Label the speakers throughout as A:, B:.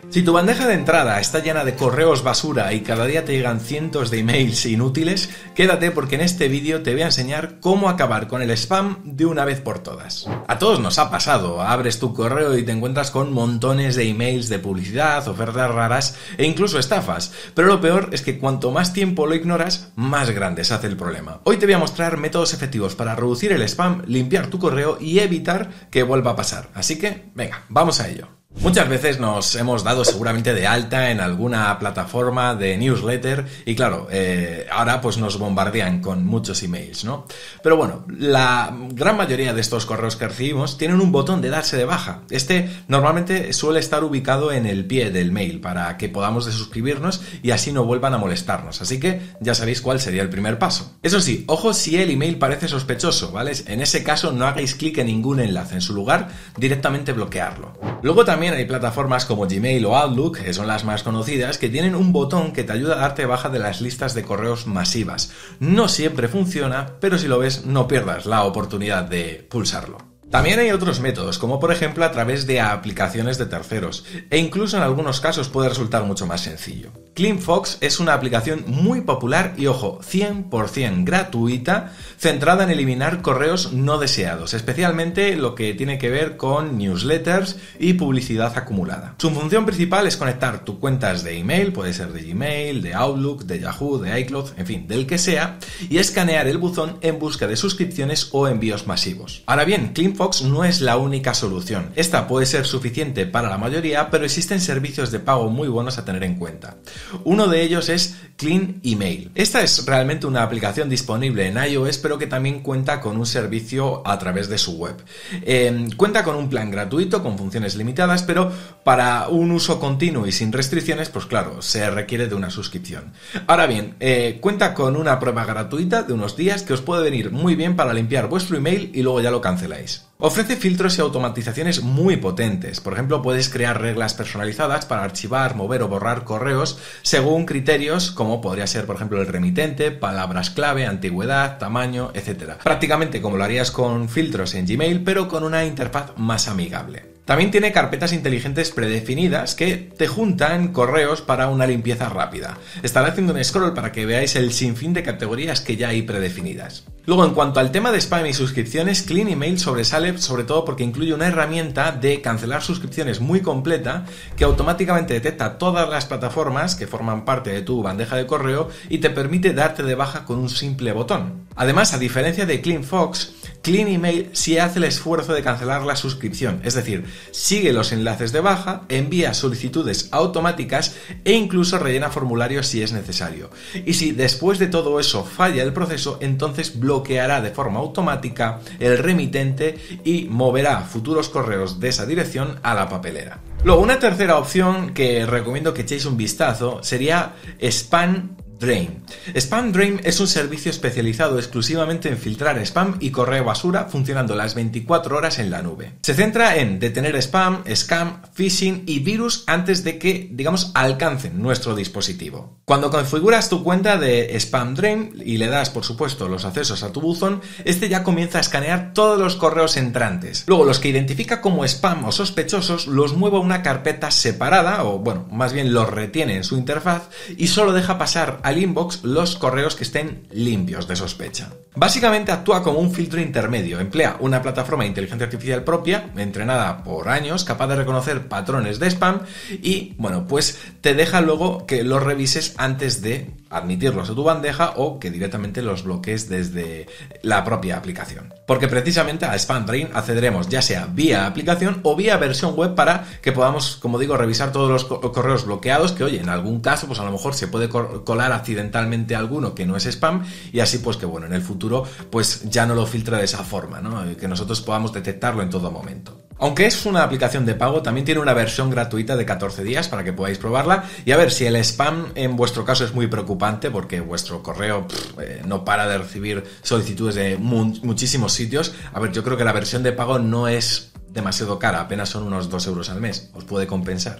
A: Si tu bandeja de entrada está llena de correos basura y cada día te llegan cientos de emails inútiles, quédate porque en este vídeo te voy a enseñar cómo acabar con el spam de una vez por todas. A todos nos ha pasado, abres tu correo y te encuentras con montones de emails de publicidad, ofertas raras e incluso estafas, pero lo peor es que cuanto más tiempo lo ignoras, más grande se hace el problema. Hoy te voy a mostrar métodos efectivos para reducir el spam, limpiar tu correo y evitar que vuelva a pasar. Así que, venga, vamos a ello. Muchas veces nos hemos dado seguramente de alta en alguna plataforma de newsletter y claro, ahora pues nos bombardean con muchos emails, ¿no? Pero bueno, la gran mayoría de estos correos que recibimos tienen un botón de darse de baja. Este normalmente suele estar ubicado en el pie del mail para que podamos desuscribirnos y así no vuelvan a molestarnos. Así que ya sabéis cuál sería el primer paso. Eso sí, ojo si el email parece sospechoso, ¿vale? En ese caso no hagáis clic en ningún enlace, en su lugar directamente bloquearlo. Luego también hay plataformas como Gmail o Outlook, que son las más conocidas, que tienen un botón que te ayuda a darte baja de las listas de correos masivas. No siempre funciona, pero si lo ves, no pierdas la oportunidad de pulsarlo. También hay otros métodos, como por ejemplo a través de aplicaciones de terceros, e incluso en algunos casos puede resultar mucho más sencillo. CleanFox es una aplicación muy popular y, ojo, 100% gratuita, centrada en eliminar correos no deseados, especialmente lo que tiene que ver con newsletters y publicidad acumulada. Su función principal es conectar tus cuentas de email, puede ser de Gmail, de Outlook, de Yahoo, de iCloud, en fin, del que sea, y escanear el buzón en busca de suscripciones o envíos masivos. Ahora bien, CleanFox no es la única solución. Esta puede ser suficiente para la mayoría, pero existen servicios de pago muy buenos a tener en cuenta. Uno de ellos es Clean Email. Esta es realmente una aplicación disponible en iOS, pero que también cuenta con un servicio a través de su web. Cuenta con un plan gratuito con funciones limitadas, pero para un uso continuo y sin restricciones, pues claro, se requiere de una suscripción. Ahora bien, cuenta con una prueba gratuita de unos días que os puede venir muy bien para limpiar vuestro email y luego ya lo canceláis. Ofrece filtros y automatizaciones muy potentes. Por ejemplo, puedes crear reglas personalizadas para archivar, mover o borrar correos según criterios como podría ser, por ejemplo, el remitente, palabras clave, antigüedad, tamaño, etc. Prácticamente como lo harías con filtros en Gmail, pero con una interfaz más amigable. También tiene carpetas inteligentes predefinidas que te juntan correos para una limpieza rápida. Estaré haciendo un scroll para que veáis el sinfín de categorías que ya hay predefinidas. Luego, en cuanto al tema de spam y suscripciones, Clean Email sobresale sobre todo porque incluye una herramienta de cancelar suscripciones muy completa que automáticamente detecta todas las plataformas que forman parte de tu bandeja de correo y te permite darte de baja con un simple botón. Además, a diferencia de CleanFox, Clean Email sí hace el esfuerzo de cancelar la suscripción, es decir, sigue los enlaces de baja, envía solicitudes automáticas e incluso rellena formularios si es necesario. Y si después de todo eso falla el proceso, entonces bloqueará de forma automática el remitente y moverá futuros correos de esa dirección a la papelera. Luego, una tercera opción que recomiendo que echéis un vistazo sería Spam Drain. Spam Drain es un servicio especializado exclusivamente en filtrar spam y correo basura funcionando las 24 horas en la nube. Se centra en detener spam, scam, phishing y virus antes de que, digamos, alcancen nuestro dispositivo. Cuando configuras tu cuenta de Spam Drain y le das, por supuesto, los accesos a tu buzón, este ya comienza a escanear todos los correos entrantes. Luego, los que identifica como spam o sospechosos los mueve a una carpeta separada, o bueno, más bien los retiene en su interfaz y solo deja pasar al inbox los correos que estén limpios de sospecha. Básicamente actúa como un filtro intermedio, emplea una plataforma de inteligencia artificial propia, entrenada por años, capaz de reconocer patrones de spam y, bueno, pues te deja luego que los revises antes de admitirlos a tu bandeja o que directamente los bloquees desde la propia aplicación. Porque precisamente a Spam Drain accederemos ya sea vía aplicación o vía versión web para que podamos, como digo, revisar todos los correos bloqueados que, oye, en algún caso, pues a lo mejor se puede colar accidentalmente alguno que no es spam y así pues que, bueno, en el futuro pues ya no lo filtra de esa forma, ¿no? Que nosotros podamos detectarlo en todo momento. Aunque es una aplicación de pago, también tiene una versión gratuita de 14 días para que podáis probarla y a ver si el spam en vuestro caso es muy preocupante porque vuestro correo no para de recibir solicitudes de muchísimos sitios. A ver, yo creo que la versión de pago no es demasiado cara, apenas son unos 2 euros al mes, os puede compensar.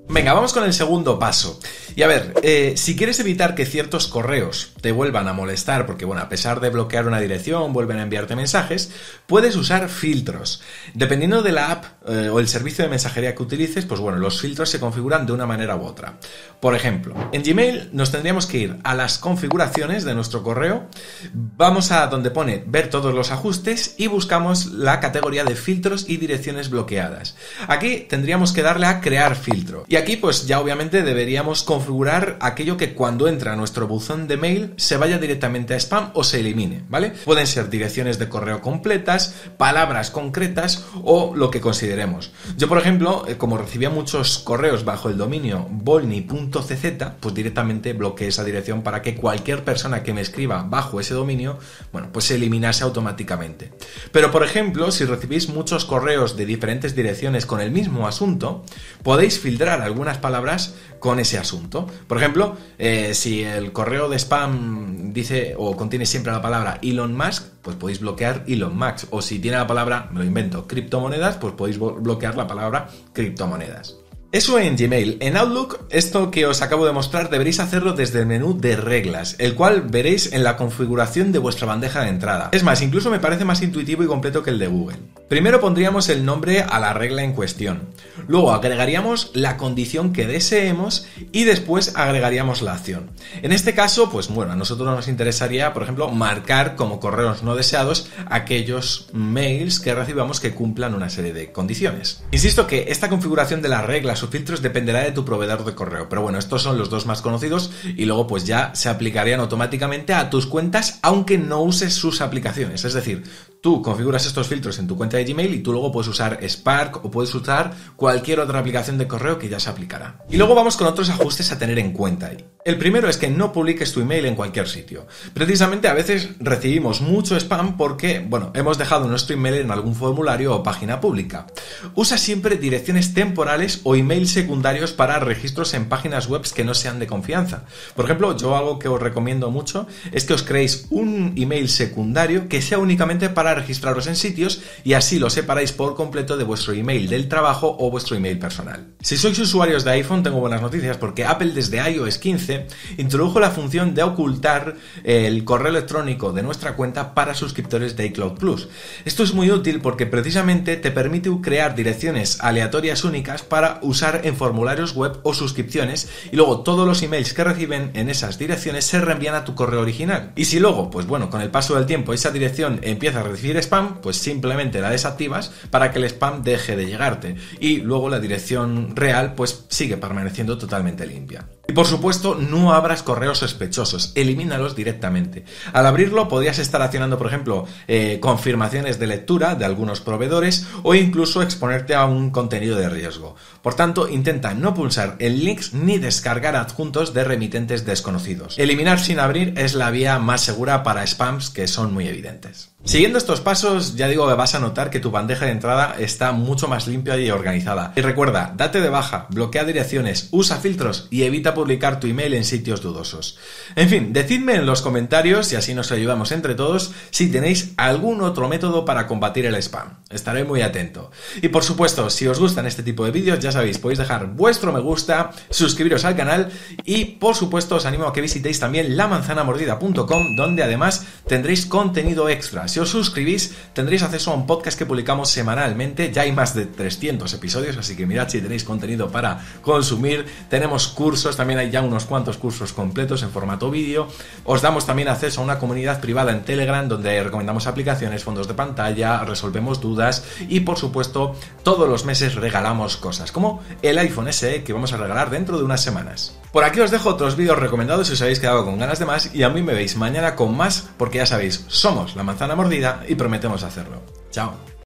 A: Venga, vamos con el segundo paso. Y a ver, si quieres evitar que ciertos correos te vuelvan a molestar, porque bueno, a pesar de bloquear una dirección, vuelven a enviarte mensajes, puedes usar filtros. Dependiendo de la app o el servicio de mensajería que utilices, pues bueno, los filtros se configuran de una manera u otra. Por ejemplo, en Gmail nos tendríamos que ir a las configuraciones de nuestro correo, vamos a donde pone ver todos los ajustes y buscamos la categoría de filtros y direcciones bloqueadas. Aquí tendríamos que darle a crear filtro. Y aquí pues ya obviamente deberíamos configurar aquello que cuando entra a nuestro buzón de mail se vaya directamente a spam o se elimine, ¿vale? Pueden ser direcciones de correo completas, palabras concretas o lo que consideremos. Yo, por ejemplo, como recibía muchos correos bajo el dominio volny.cz, pues directamente bloqueé esa dirección para que cualquier persona que me escriba bajo ese dominio, bueno, pues se eliminase automáticamente. Pero, por ejemplo, si recibís muchos correos de diferentes direcciones con el mismo asunto, podéis filtrar algunas palabras con ese asunto. Por ejemplo, si el correo de spam dice o contiene siempre la palabra Elon Musk, pues podéis bloquear Elon Musk. O si tiene la palabra, me lo invento, criptomonedas, pues podéis bloquear la palabra criptomonedas. Eso en Gmail. En Outlook, esto que os acabo de mostrar deberéis hacerlo desde el menú de reglas, el cual veréis en la configuración de vuestra bandeja de entrada. Es más, incluso me parece más intuitivo y completo que el de Google. Primero pondríamos el nombre a la regla en cuestión, luego agregaríamos la condición que deseemos y después agregaríamos la acción. En este caso, pues bueno, a nosotros nos interesaría, por ejemplo, marcar como correos no deseados aquellos mails que recibamos que cumplan una serie de condiciones. Insisto que esta configuración de las reglas o filtros dependerá de tu proveedor de correo, pero bueno, estos son los dos más conocidos y luego pues ya se aplicarían automáticamente a tus cuentas aunque no uses sus aplicaciones. Es decir, tú configuras estos filtros en tu cuenta de Gmail y tú luego puedes usar Spark o puedes usar cualquier otra aplicación de correo que ya se aplicará. Y luego vamos con otros ajustes a tener en cuenta. El primero es que no publiques tu email en cualquier sitio. Precisamente a veces recibimos mucho spam porque, bueno, hemos dejado nuestro email en algún formulario o página pública. Usa siempre direcciones temporales o emails secundarios para registros en páginas web que no sean de confianza. Por ejemplo, yo algo que os recomiendo mucho es que os creéis un email secundario que sea únicamente para registraros en sitios y así lo separáis por completo de vuestro email del trabajo o vuestro email personal. Si sois usuarios de iPhone, tengo buenas noticias porque Apple desde iOS 15 introdujo la función de ocultar el correo electrónico de nuestra cuenta para suscriptores de iCloud Plus. Esto es muy útil porque precisamente te permite crear direcciones aleatorias únicas para usar en formularios web o suscripciones y luego todos los emails que reciben en esas direcciones se reenvían a tu correo original. Y si luego, pues bueno, con el paso del tiempo esa dirección empieza a recibir spam, pues simplemente la desactivas para que el spam deje de llegarte y luego la dirección real pues sigue permaneciendo totalmente limpia. Y por supuesto, no abras correos sospechosos, elimínalos directamente. Al abrirlo podrías estar accionando, por ejemplo, confirmaciones de lectura de algunos proveedores o incluso exponerte a un contenido de riesgo. Por tanto, intenta no pulsar en links ni descargar adjuntos de remitentes desconocidos. Eliminar sin abrir es la vía más segura para spams que son muy evidentes. Siguiendo estos pasos, ya digo que vas a notar que tu bandeja de entrada está mucho más limpia y organizada. Y recuerda, date de baja, bloquea direcciones, usa filtros y evita publicar tu email en sitios dudosos. En fin, decidme en los comentarios, y así nos ayudamos entre todos, si tenéis algún otro método para combatir el spam. Estaré muy atento. Y por supuesto, si os gustan este tipo de vídeos, ya sabéis, podéis dejar vuestro me gusta, suscribiros al canal y por supuesto os animo a que visitéis también lamanzanamordida.com, donde además tendréis contenido extra. Si os suscribís, tendréis acceso a un podcast que publicamos semanalmente. Ya hay más de 300 episodios, así que mirad si tenéis contenido para consumir. Tenemos cursos, también hay ya unos cuantos cursos completos en formato vídeo. Os damos también acceso a una comunidad privada en Telegram, donde recomendamos aplicaciones, fondos de pantalla, resolvemos dudas y, por supuesto, todos los meses regalamos cosas, como el iPhone SE que vamos a regalar dentro de unas semanas. Por aquí os dejo otros vídeos recomendados si os habéis quedado con ganas de más y a mí me veis mañana con más porque ya sabéis, somos La Manzana Mordida y prometemos hacerlo. Chao.